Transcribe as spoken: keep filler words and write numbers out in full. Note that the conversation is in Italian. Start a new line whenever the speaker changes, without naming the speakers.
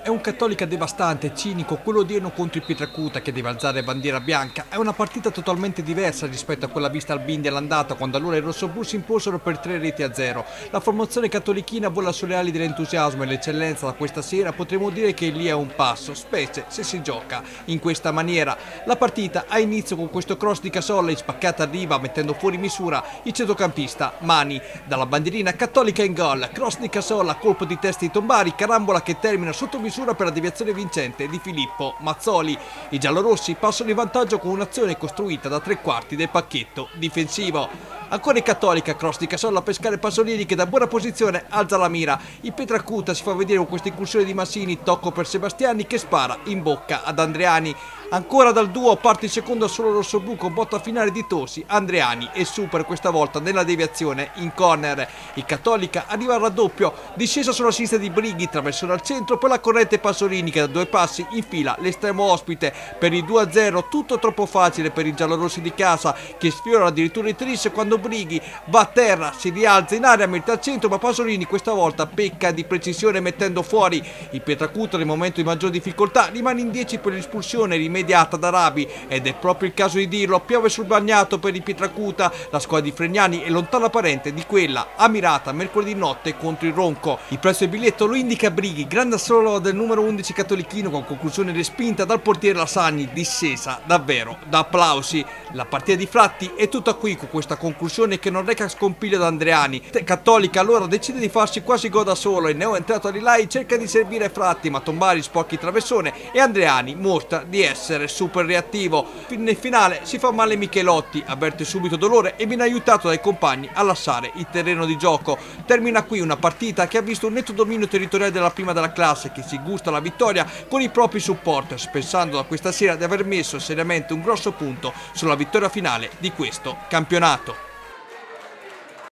è un Cattolica devastante, cinico, quello odierno contro il Pietracuta che deve alzare bandiera bianca. È una partita totalmente diversa rispetto a quella vista al Bindi all'andata, quando allora i rossoblù si imposero per tre reti a zero. La formazione cattolichina vola sulle ali dell'entusiasmo e l'eccellenza da questa sera potremmo dire che lì è un passo, specie se si gioca in questa maniera. La partita ha inizio con questo cross di Casolla in spaccata a riva, mettendo fuori misura il centrocampista Mani. Dalla bandierina Cattolica in gol, cross di Casolla, colpo di testa di Tombari, carambola che termina sotto misura per la deviazione vincente di Filippo Mazzoli. I giallorossi passano in vantaggio con un'azione costruita da tre quarti del pacchetto difensivo. Ancora in Cattolica, cross di Casolla a pescare Pasolini che da buona posizione alza la mira. Il Pietracuta si fa vedere con questa incursione di Massini, tocco per Sebastiani che spara in bocca ad Andreani. Ancora dal duo parte il secondo solo rossoblù con botta finale di Tosi, Andreani e super questa volta nella deviazione in corner. Il Cattolica arriva al raddoppio, discesa sulla sinistra di Brighi, traversone al centro, poi la corrente Pasolini che da due passi infila l'estremo ospite per il due a zero, tutto troppo facile per i giallorossi di casa che sfiorano addirittura il tris quando Brighi va a terra, si rialza in aria, mette al centro, ma Pasolini questa volta pecca di precisione mettendo fuori. Il Pietracuta nel momento di maggior difficoltà rimane in dieci per l'espulsione rimediata da Rabi ed è proprio il caso di dirlo, piove sul bagnato per il Pietracuta, la squadra di Fregnani è lontana parente di quella ammirata mercoledì notte contro il Ronco. Il prezzo del biglietto lo indica Brighi, grande assolo del numero undici cattolichino con conclusione respinta dal portiere Lasagni, discesa davvero da applausi. La partita di Fratti è tutta qui con questa conclusione che non reca scompiglio da Andreani. Cattolica allora decide di farsi quasi gol da solo e neo entrato a Rilai cerca di servire Fratti ma Tombari sporchi il traversone e Andreani mostra di essere super reattivo. Nel finale si fa male Michelotti, avverte subito dolore e viene aiutato dai compagni a lasciare il terreno di gioco. Termina qui una partita che ha visto un netto dominio territoriale della prima della classe che si gusta la vittoria con i propri supporters, pensando da questa sera di aver messo seriamente un grosso punto sulla vittoria finale di questo campionato.